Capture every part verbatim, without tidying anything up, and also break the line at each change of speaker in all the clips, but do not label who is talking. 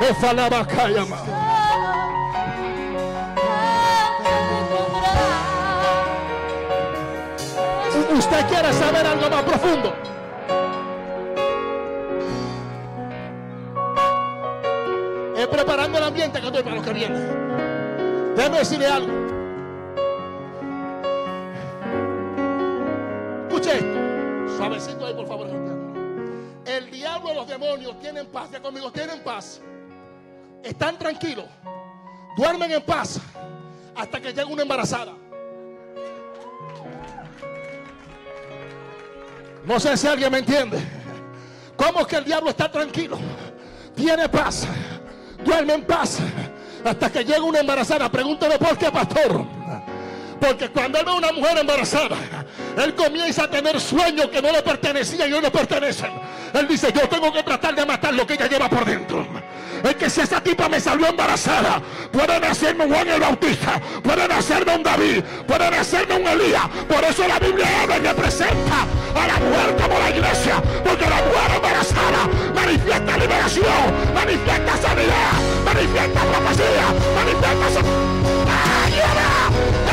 Ofalaba Kayama. ¿Usted quiere saber algo más profundo? Es preparando el ambiente que estoy para lo que viene. Déjeme decirle algo. Escuche esto. Suavecito ahí, por favor, gente. El diablo y los demonios tienen paz. Ya conmigo, tienen paz. Están tranquilos. Duermen en paz hasta que llega una embarazada. No sé si alguien me entiende. ¿Cómo es que el diablo está tranquilo? Tiene paz. Duerme en paz hasta que llega una embarazada. Pregúntale por qué, pastor. Porque cuando él ve a una mujer embarazada, él comienza a tener sueños que no le pertenecían y hoy le pertenecen. Él dice: yo tengo que tratar de matar lo que ella lleva por dentro. Es que si esa tipa me salió embarazada, puede nacerme un Juan el Bautista, puede nacerme un David, puede nacerme un Elías. Por eso la Biblia habla y me presenta a la mujer como la iglesia, porque la mujer embarazada manifiesta liberación, manifiesta sanidad, manifiesta profecía, manifiesta sanidad.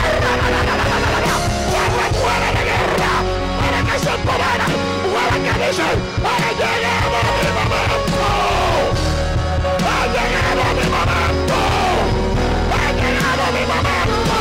Mujeres de guerra, para que se empoderen, mujeres que dicen: ha llegado mi momento, ha llegado mi momento, ha llegado mi momento.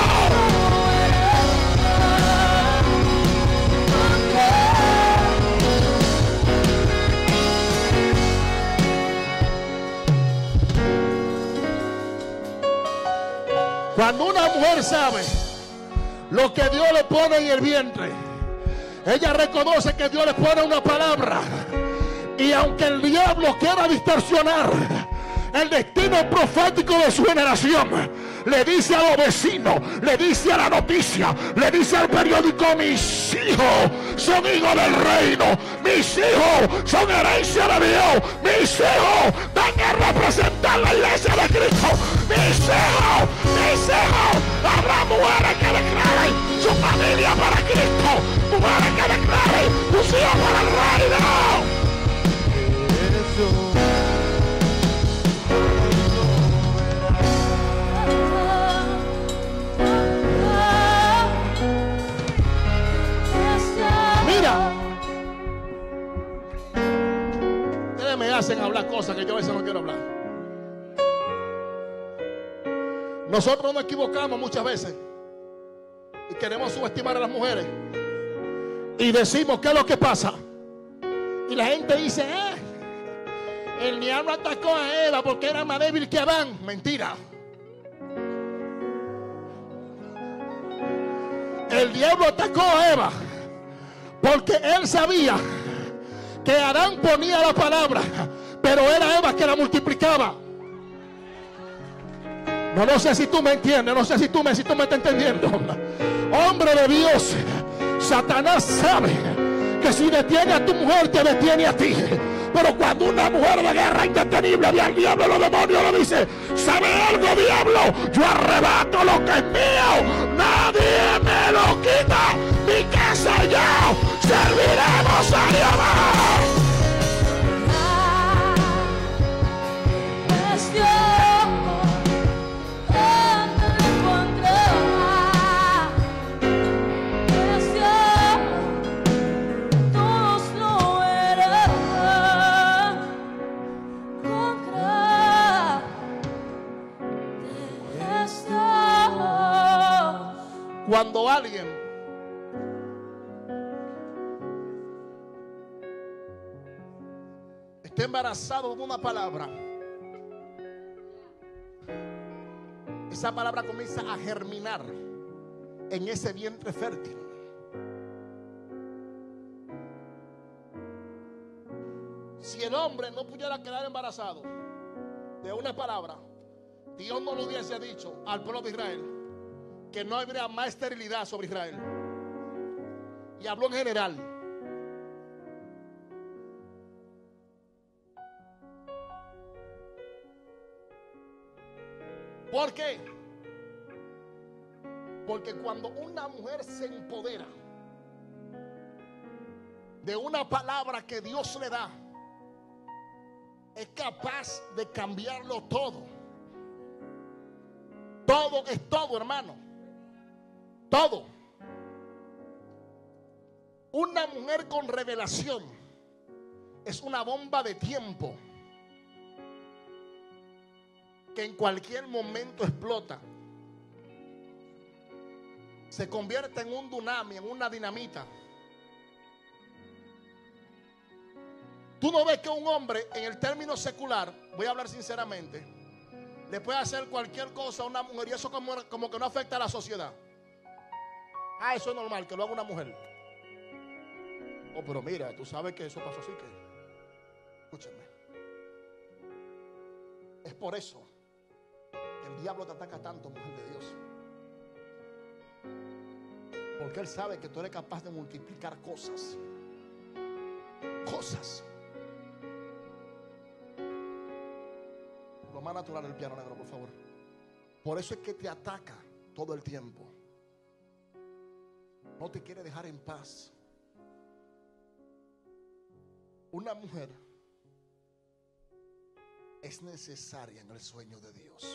Cuando una mujer sabe lo que Dios le pone en el vientre, ella reconoce que Dios le pone una palabra. Y aunque el diablo quiera distorsionar el destino profético de su generación, le dice a los vecinos, le dice a la noticia, le dice al periódico: mis hijos son hijos del reino, mis hijos son herencia de Dios, mis hijos van a representar la iglesia de Cristo, mis hijos, mis hijos. Habrá mujeres que declaren su familia para Cristo, mujeres que declaren tus hijos para el reino. Mira, ustedes me hacen hablar cosas que yo a veces no quiero hablar. Nosotros nos equivocamos muchas veces y queremos subestimar a las mujeres y decimos: ¿qué es lo que pasa? Y la gente dice: eh, el diablo atacó a Eva porque era más débil que Adán. Mentira. El diablo atacó a Eva porque él sabía que Adán ponía la palabra, pero era Eva que la multiplicaba. No, no sé si tú me entiendes, no sé si tú me, si tú me estás entendiendo. Hombre de Dios, Satanás sabe que si detiene a tu mujer, te detiene a ti. Pero cuando una mujer de guerra indetenible ve al diablo, los demonios le dice: ¿sabe algo, diablo? Yo arrebato lo que es mío, nadie me lo quita. Mi casa y yo serviremos a Dios. Cuando alguien está embarazado de una palabra, esa palabra comienza a germinar en ese vientre fértil. Si el hombre no pudiera quedar embarazado de una palabra, Dios no lo hubiese dicho al pueblo de Israel que no habría más esterilidad sobre Israel. Y habló en general. ¿Por qué? Porque cuando una mujer se empodera de una palabra que Dios le da, es capaz de cambiarlo todo. Todo es todo, hermano. Todo. Una mujer con revelación es una bomba de tiempo que en cualquier momento explota. Se convierte en un tsunami, en una dinamita. Tú no ves que un hombre, en el término secular, voy a hablar sinceramente, le puede hacer cualquier cosa a una mujer y eso como, como que no afecta a la sociedad. Ah, eso es normal, que lo haga una mujer. Oh, pero mira, tú sabes que eso pasó así que... Escúchame. Es por eso que el diablo te ataca tanto, mujer de Dios. Porque él sabe que tú eres capaz de multiplicar cosas. Cosas. Lo más natural del piano negro, por favor. Por eso es que te ataca todo el tiempo. No te quiere dejar en paz. Una mujer es necesaria en el sueño de Dios.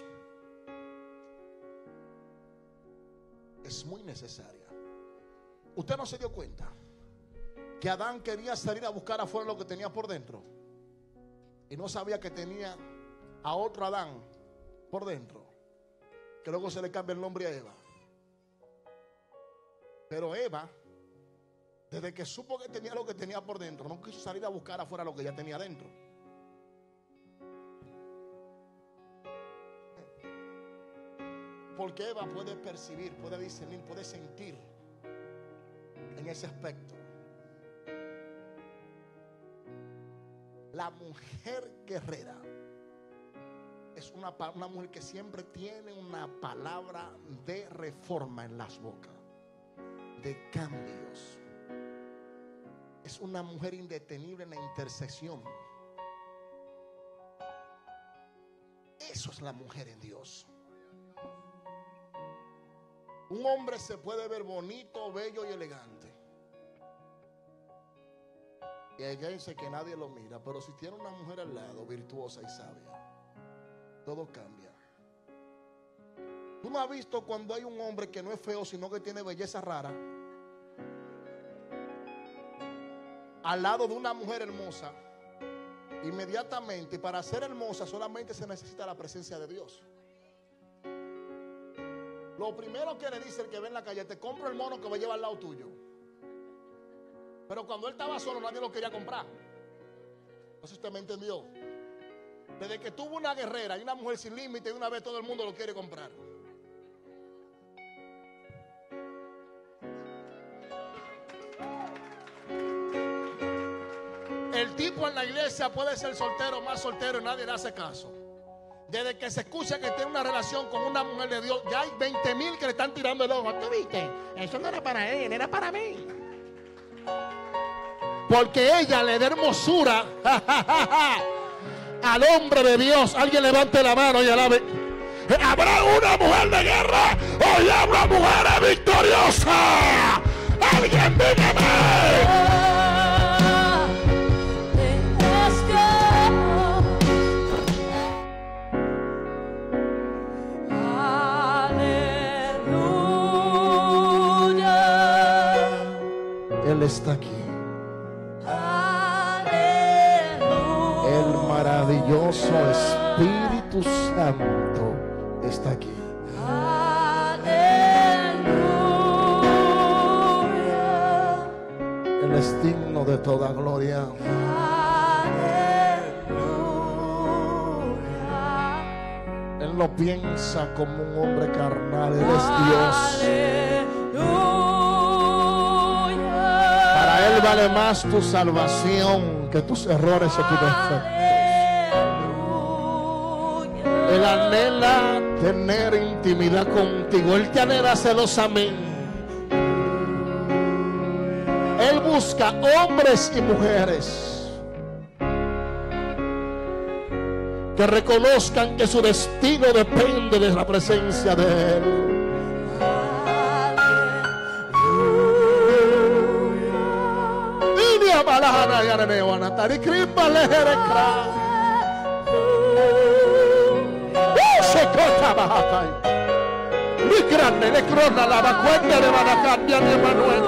Es muy necesaria. ¿Usted no se dio cuenta que Adán quería salir a buscar afuera lo que tenía por dentro? Y no sabía que tenía a otro Adán por dentro, que luego se le cambia el nombre a Eva. Pero Eva, desde que supo que tenía lo que tenía por dentro, no quiso salir a buscar afuera lo que ya tenía dentro. Porque Eva puede percibir, puede discernir, puede sentir en ese aspecto. La mujer guerrera es una, una mujer que siempre tiene una palabra de reforma en las bocas, de cambios. Es una mujer indetenible en la intercesión. Eso es la mujer en Dios. Un hombre se puede ver bonito, bello y elegante. Y hay gente que nadie lo mira, pero si tiene una mujer al lado, virtuosa y sabia, todo cambia. ¿Tú no has visto cuando hay un hombre que no es feo, sino que tiene belleza rara, al lado de una mujer hermosa? Inmediatamente, para ser hermosa solamente se necesita la presencia de Dios. Lo primero que le dice el que ve en la calle: te compro el mono que va a llevar al lado tuyo. Pero cuando él estaba solo, nadie lo quería comprar. No sé si usted me entendió. Desde que tuvo una guerrera y una mujer sin límite, de una vez todo el mundo lo quiere comprar. El tipo en la iglesia puede ser soltero, más soltero, y nadie le hace caso. Desde que se escucha que tiene una relación con una mujer de Dios, ya hay veinte mil que le están tirando el ojo. ¿Tú viste? Eso no era para él, era para mí. Porque ella le da hermosura al hombre de Dios. Alguien levante la mano y alabe. Habrá una mujer de guerra, hoy habrá mujeres victoriosas. Alguien dígame. Él está aquí. Aleluya. El maravilloso Espíritu Santo está aquí. Aleluya. Él es digno de toda gloria. Aleluya. Él no piensa como un hombre carnal. Él es Dios. Él vale más tu salvación que tus errores o tus defectos. Él anhela tener intimidad contigo. Él te anhela celosamente. Él busca hombres y mujeres que reconozcan que su destino depende de la presencia de Él. Muy grande, le crona la vacuenta de Banacandia de Manuel.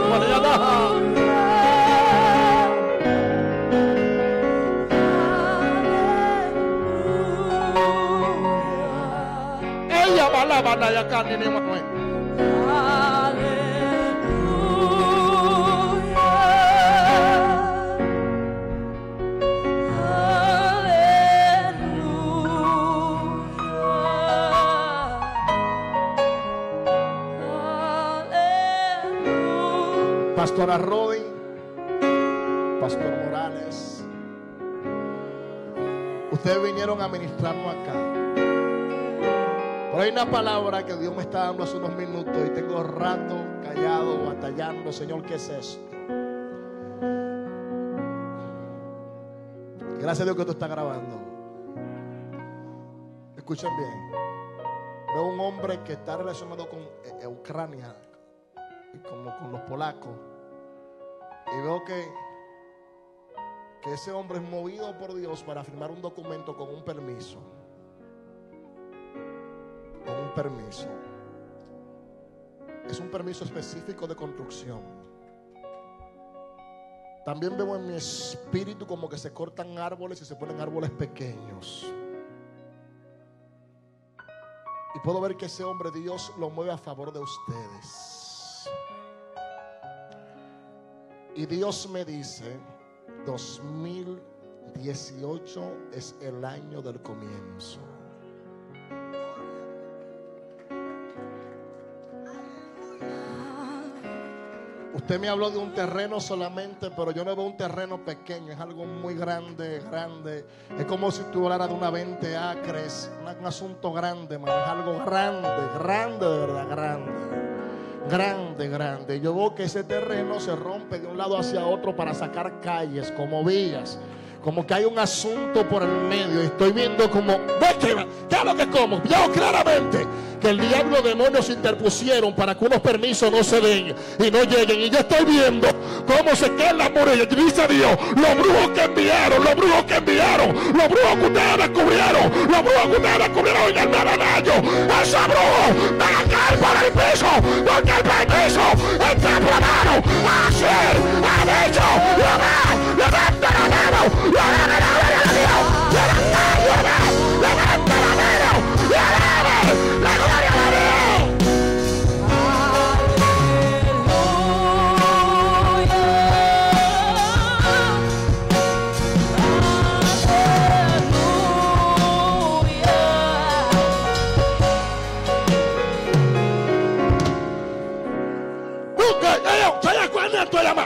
Ella va la Banacandia de Manuel. Pastora Rodi, Pastor Morales, ustedes vinieron a ministrarnos acá. Pero hay una palabra que Dios me está dando hace unos minutos y tengo rato callado, batallando. Señor, ¿qué es esto? Gracias a Dios que esto está grabando. Escuchen bien. Veo un hombre que está relacionado con eh, Ucrania y como con los polacos. Y veo que, que ese hombre es movido por Dios para firmar un documento con un permiso. Con un permiso. Es un permiso específico de construcción. También veo en mi espíritu como que se cortan árboles y se ponen árboles pequeños. Y puedo ver que ese hombre Dios lo mueve a favor de ustedes. Y Dios me dice, dos mil dieciocho es el año del comienzo. Usted me habló de un terreno solamente, pero yo no veo un terreno pequeño, es algo muy grande, grande. Es como si tú hablaras de una veinte acres, un asunto grande, man. Es algo grande, grande, de verdad, grande. Grande, grande. Yo veo que ese terreno se rompe de un lado hacia otro para sacar calles, como vías. Como que hay un asunto por el medio. Estoy viendo como, ¿qué es lo que como? Veo claramente que el diablo, demonios se interpusieron para que unos permisos no se den y no lleguen. Y yo estoy viendo cómo se quedan las murallas. Y dice Dios, los brujos que enviaron, los brujos que enviaron, los brujos que ustedes descubrieron, los brujos que ustedes descubrieron en el Naranjo, esos brujos van a caer por el piso, porque el permiso está aprobado. Hacer, ha hecho, lo va, levanta la mano. ¡Levanta la mano, Dios! ¡Levanta la mano! ¡Levanta la mano! ¡Y alabe la gloria de Dios! ¡Se acuerdan de tu llamada!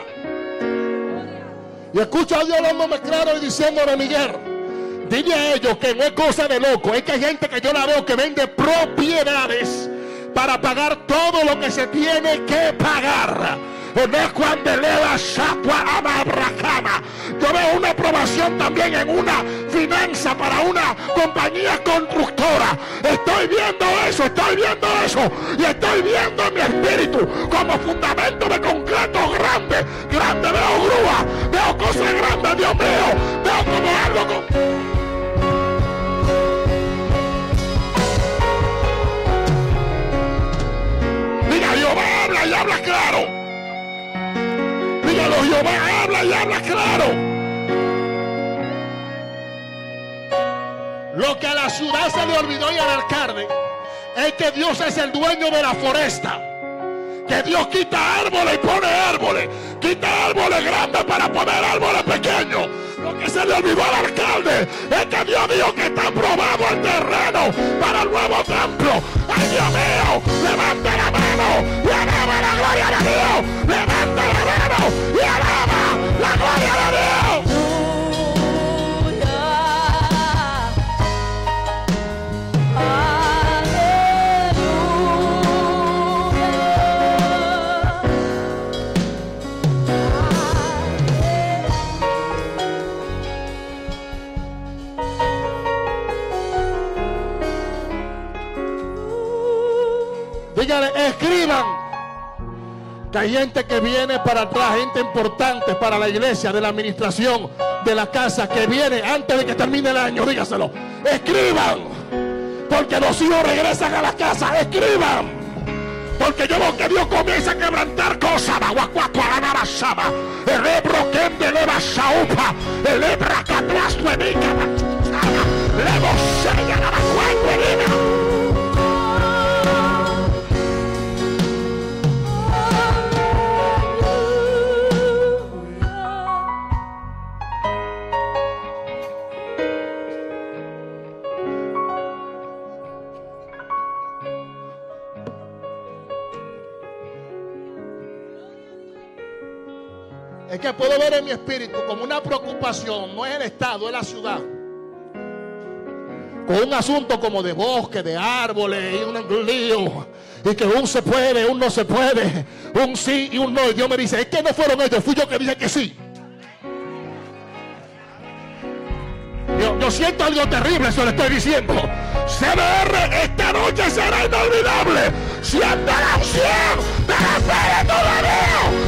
Y escucho a Dios hablándome claro y diciéndole, Miguel, dile a ellos que no es cosa de loco. Es que hay gente que yo la veo que vende propiedades para pagar todo lo que se tiene que pagar. No es cuando eleva Shakwa Amabracama. Yo veo una aprobación también en una finanza para una compañía constructora. Estoy viendo eso, estoy viendo eso. Y estoy viendo en mi espíritu como fundamento de concreto grande. Grande, veo grúa, veo cosas grandes, Dios mío. Veo como algo con... Diga, Jehová habla y habla claro. Dígalo, Jehová habla y habla claro. Lo que a la ciudad se le olvidó y al alcalde es que Dios es el dueño de la foresta. Que Dios quita árboles y pone árboles. Quita árboles grandes para poner árboles pequeños. Lo que se le olvidó al alcalde es que Dios dijo que está aprobado el terreno para el nuevo templo. ¡Ay, Dios mío! ¡Levanta la mano y alaba la gloria de Dios! ¡Levanta la mano y alaba la gloria de Dios! Díganle, escriban que hay gente que viene para atrás, gente importante para la iglesia, de la administración, de la casa, que viene antes de que termine el año. Dígaselo, escriban, Porque los hijos regresan a la casa. Escriban. Porque yo veo que Dios comienza a quebrantar cosas. El ebro que de leva saupa. El ebra que atrás tu emica. Le bocella la cuenta. Es que puedo ver en mi espíritu como una preocupación, no es el estado, es la ciudad. Con un asunto como de bosque, de árboles y un lío. Y que un se puede, un no se puede, un sí y un no. Y Dios me dice, es que no fueron ellos, fui yo que dije que sí. Yo, yo siento algo terrible, eso le estoy diciendo. C B R, esta noche será inolvidable. Siento la unción de la fe de todavía.